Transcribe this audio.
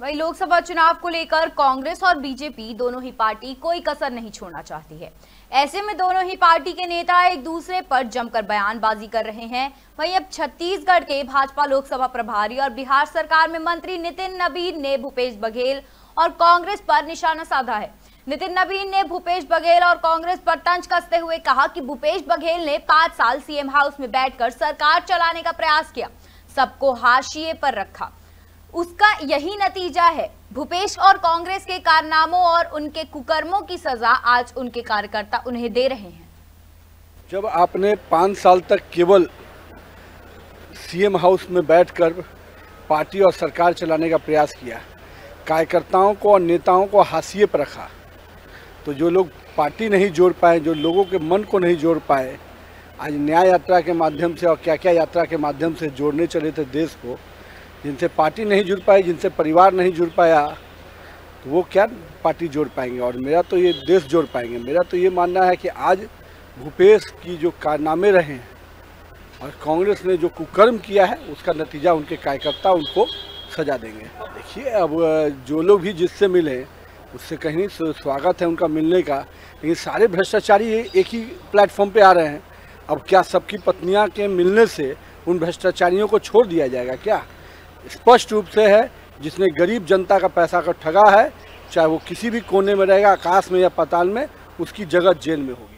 वहीं लोकसभा चुनाव को लेकर कांग्रेस और बीजेपी दोनों ही पार्टी कोई कसर नहीं छोड़ना चाहती है। ऐसे में दोनों ही पार्टी के नेता एक दूसरे पर जमकर बयानबाजी कर रहे हैं। वहीं अब छत्तीसगढ़ के भाजपा लोकसभा प्रभारी और बिहार सरकार में मंत्री नितिन नबीन ने भूपेश बघेल और कांग्रेस पर निशाना साधा है। नितिन नबीन ने भूपेश बघेल और कांग्रेस पर तंज कसते हुए कहा कि भूपेश बघेल ने 5 साल सीएम हाउस में बैठकर सरकार चलाने का प्रयास किया, सबको हाशिए पर रखा, उसका यही नतीजा है। भूपेश और कांग्रेस के कारनामों और उनके कुकर्मों की सजा आज उनके कार्यकर्ता उन्हें दे रहे हैं। जब आपने 5 साल तक केवल सीएम हाउस में बैठकर पार्टी और सरकार चलाने का प्रयास किया, कार्यकर्ताओं को और नेताओं को हाशिए पर रखा, तो जो लोग पार्टी नहीं जोड़ पाए, जो लोगों के मन को नहीं जोड़ पाए, आज न्याय यात्रा के माध्यम से और क्या क्या यात्रा के माध्यम से जोड़ने चले थे देश को, जिनसे पार्टी नहीं जुड़ पाई, जिनसे परिवार नहीं जुड़ पाया, तो वो क्या पार्टी जोड़ पाएंगे। और मेरा तो ये देश जोड़ पाएंगे। मेरा तो ये मानना है कि आज भूपेश की जो कारनामे रहे हैं और कांग्रेस ने जो कुकर्म किया है, उसका नतीजा उनके कार्यकर्ता उनको सजा देंगे। देखिए, अब जो लोग भी जिससे मिले उससे कहीं स्वागत है उनका मिलने का, लेकिन सारे भ्रष्टाचारी एक ही प्लेटफॉर्म पे आ रहे हैं। अब क्या सबकी पत्नियां के मिलने से उन भ्रष्टाचारियों को छोड़ दिया जाएगा? क्या स्पष्ट रूप से है, जिसने गरीब जनता का पैसा का ठगा है, चाहे वो किसी भी कोने में रहेगा, आकाश में या पाताल में, उसकी जगह जेल में होगी।